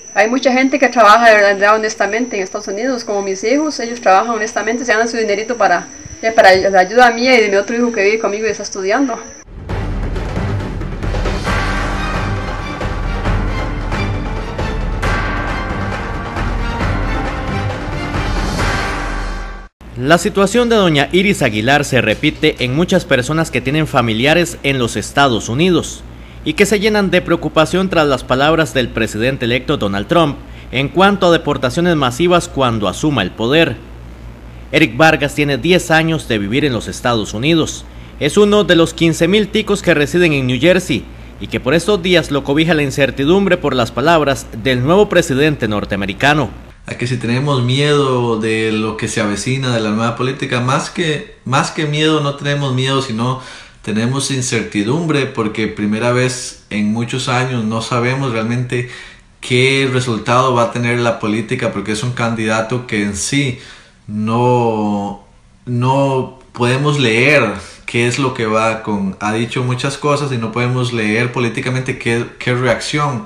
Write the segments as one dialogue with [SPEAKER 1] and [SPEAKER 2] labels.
[SPEAKER 1] Hay mucha gente que trabaja de verdad honestamente en Estados Unidos, como mis hijos, ellos trabajan honestamente, se ganan su dinerito para la ayuda mía y de mi otro hijo que vive conmigo y está estudiando.
[SPEAKER 2] La situación de doña Iris Aguilar se repite en muchas personas que tienen familiares en los Estados Unidos y que se llenan de preocupación tras las palabras del presidente electo Donald Trump en cuanto a deportaciones masivas cuando asuma el poder. Eric Vargas tiene 10 años de vivir en los Estados Unidos. Es uno de los 15,000 ticos que residen en New Jersey y que por estos días lo cobija la incertidumbre por las palabras del nuevo presidente norteamericano.
[SPEAKER 3] A que si tenemos miedo de lo que se avecina de la nueva política, más que miedo, no tenemos miedo, sino tenemos incertidumbre, porque primera vez en muchos años no sabemos realmente qué resultado va a tener la política, porque es un candidato que en sí no podemos leer qué es lo que ha dicho muchas cosas y no podemos leer políticamente qué reacción.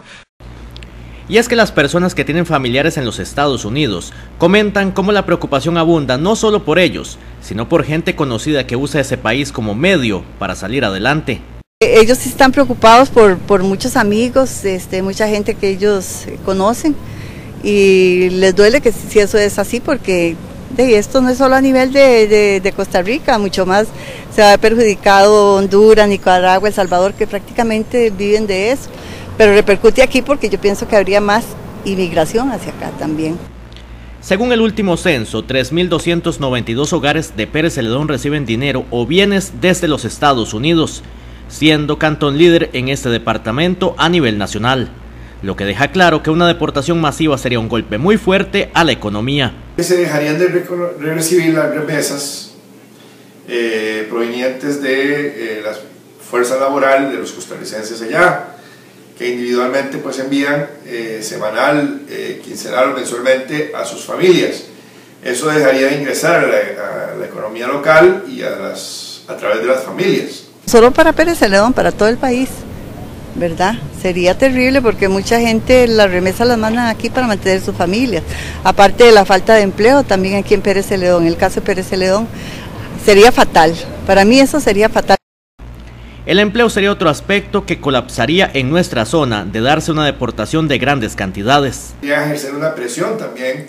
[SPEAKER 2] Y es que las personas que tienen familiares en los Estados Unidos comentan cómo la preocupación abunda no solo por ellos, sino por gente conocida que usa ese país como medio para salir adelante.
[SPEAKER 4] Ellos están preocupados por muchos amigos, mucha gente que ellos conocen, y les duele que si eso es así, porque esto no es solo a nivel de Costa Rica, mucho más se ha perjudicado Honduras, Nicaragua, El Salvador, que prácticamente viven de eso. Pero repercute aquí porque yo pienso que habría más inmigración hacia acá también.
[SPEAKER 2] Según el último censo, 3.292 hogares de Pérez Celedón reciben dinero o bienes desde los Estados Unidos, siendo Cantón líder en este departamento a nivel nacional, lo que deja claro que una deportación masiva sería un golpe muy fuerte a la economía.
[SPEAKER 5] Se dejarían de recibir las remesas provenientes de la fuerza laboral de los costarricenses allá, que individualmente pues envían semanal, quincenal o mensualmente a sus familias. Eso dejaría de ingresar a la economía local y a través de las familias.
[SPEAKER 4] Solo para Pérez Celedón, para todo el país, ¿verdad? Sería terrible porque mucha gente las remesas las mandan aquí para mantener sus familias. Aparte de la falta de empleo, también aquí en Pérez Celedón, en el caso de Pérez Celedón, sería fatal. Para mí eso sería fatal.
[SPEAKER 2] El empleo sería otro aspecto que colapsaría en nuestra zona de darse una deportación de grandes cantidades.
[SPEAKER 5] Y ejercer una presión también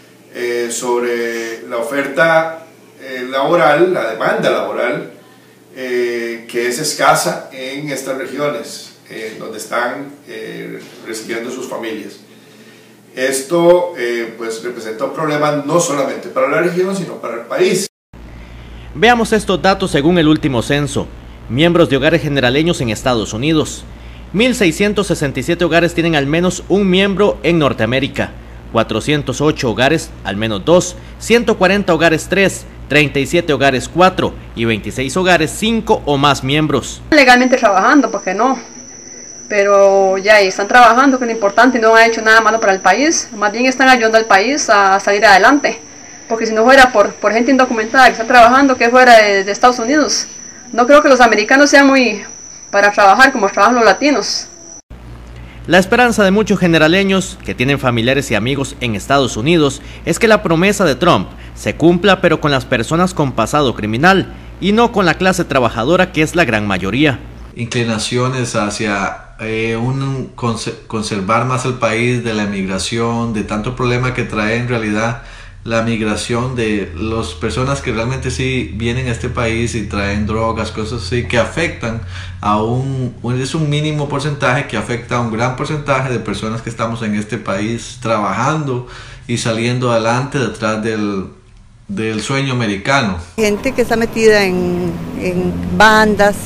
[SPEAKER 5] sobre la oferta laboral, la demanda laboral, que es escasa en estas regiones donde están recibiendo sus familias. Esto pues representa un problema no solamente para la región, sino para el país.
[SPEAKER 2] Veamos estos datos según el último censo. Miembros de hogares generaleños en Estados Unidos. 1.667 hogares tienen al menos un miembro en Norteamérica. 408 hogares, al menos 2. 140 hogares, 3. 37 hogares, 4. Y 26 hogares, 5 o más miembros.
[SPEAKER 1] Legalmente trabajando, porque no. Pero ya están trabajando, que es lo importante, no han hecho nada malo para el país. Más bien están ayudando al país a salir adelante. Porque si no fuera por gente indocumentada que está trabajando, que fuera de Estados Unidos. No creo que los americanos sean muy para trabajar como trabajan los latinos.
[SPEAKER 2] La esperanza de muchos generaleños que tienen familiares y amigos en Estados Unidos es que la promesa de Trump se cumpla, pero con las personas con pasado criminal y no con la clase trabajadora, que es la gran mayoría.
[SPEAKER 3] Inclinaciones hacia conservar más el país de la emigración, de tanto problema que trae en realidad la migración de las personas que realmente sí vienen a este país y traen drogas, cosas así, que afectan a es un mínimo porcentaje que afecta a un gran porcentaje de personas que estamos en este país trabajando y saliendo adelante detrás del sueño americano.
[SPEAKER 4] Gente que está metida en bandas,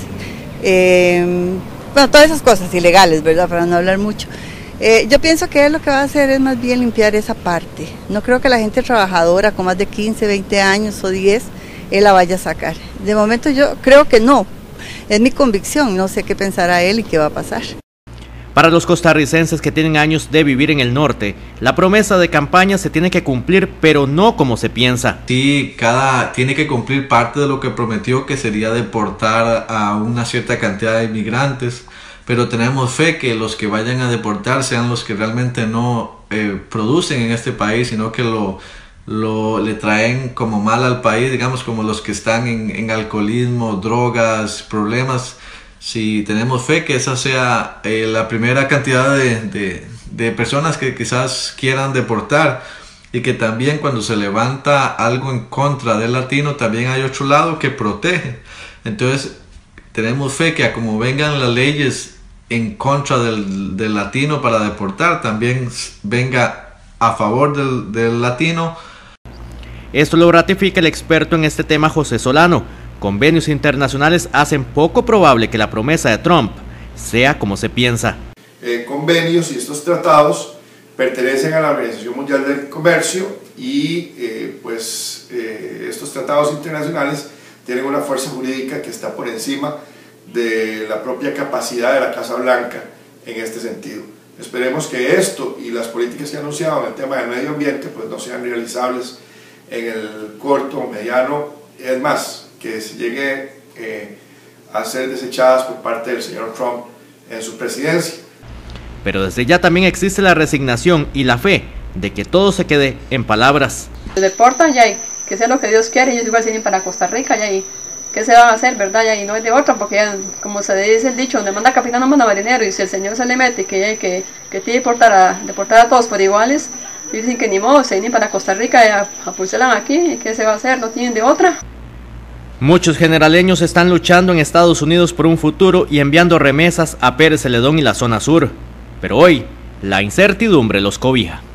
[SPEAKER 4] bueno, todas esas cosas ilegales, ¿verdad? Para no hablar mucho. Yo pienso que él lo que va a hacer es más bien limpiar esa parte. No creo que la gente trabajadora con más de 15, 20 años o 10, él la vaya a sacar. De momento yo creo que no. Es mi convicción, no sé qué pensará él y qué va a pasar.
[SPEAKER 2] Para los costarricenses que tienen años de vivir en el norte, la promesa de campaña se tiene que cumplir, pero no como se piensa.
[SPEAKER 3] Sí, tiene que cumplir parte de lo que prometió, que sería deportar a una cierta cantidad de inmigrantes. Pero tenemos fe que los que vayan a deportar sean los que realmente no producen en este país, sino que le traen como mal al país, digamos, como los que están en alcoholismo, drogas, problemas. Si tenemos fe que esa sea la primera cantidad de personas que quizás quieran deportar, y que también cuando se levanta algo en contra del latino, también hay otro lado que protege. Entonces tenemos fe que como vengan las leyes en contra del latino para deportar, también venga a favor del latino.
[SPEAKER 2] Esto lo ratifica el experto en este tema, José Solano. Convenios internacionales hacen poco probable que la promesa de Trump sea como se piensa.
[SPEAKER 5] Convenios y estos tratados pertenecen a la Organización Mundial del Comercio y estos tratados internacionales tienen una fuerza jurídica que está por encima de la propia capacidad de la Casa Blanca en este sentido. Esperemos que esto y las políticas que he anunciado en el tema del medio ambiente pues no sean realizables en el corto o mediano, es más, que se llegue a ser desechadas por parte del señor Trump en su presidencia.
[SPEAKER 2] Pero desde ya también existe la resignación y la fe de que todo se quede en palabras.
[SPEAKER 1] Se deportan ya, que sea lo que Dios quiere, ellos igual se vienen para Costa Rica ya, y ¿qué se van a hacer, verdad? Ya, y no es de otra, porque ya, como se dice el dicho, donde manda capitán no manda marinero, y si el Señor se le mete que tiene que deportar a todos por iguales, dicen que ni modo, se vienen para Costa Rica y apulselan aquí, ¿y qué se va a hacer? No tienen de otra.
[SPEAKER 2] Muchos generaleños están luchando en Estados Unidos por un futuro y enviando remesas a Pérez Celedón y la zona sur. Pero hoy, la incertidumbre los cobija.